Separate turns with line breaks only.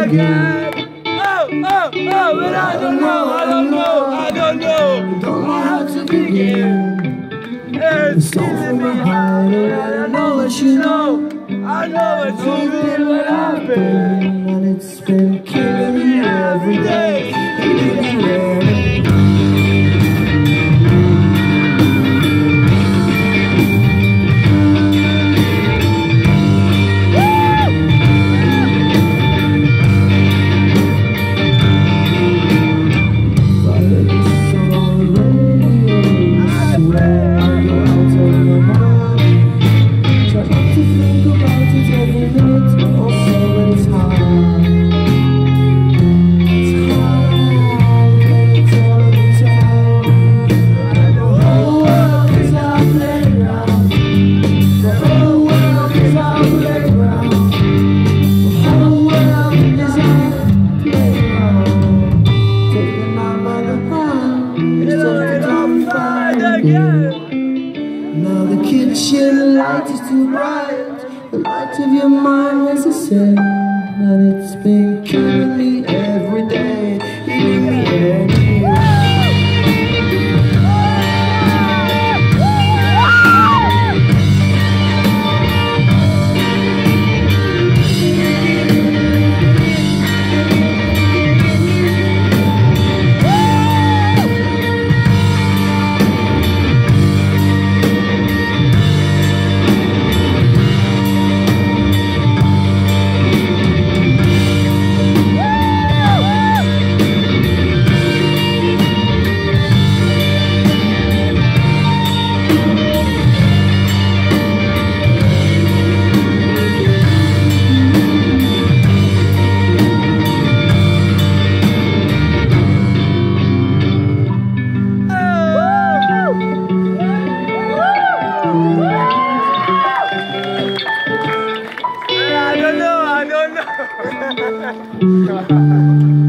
again. Oh, but I don't know how to begin. It's killing me harder, and I know what you know. I know what you've been, what I've been, and it's been killing me every day. Now the kitchen light is too bright. The light of your mind is the same, and it's been killing me every day, eating me every I don't know.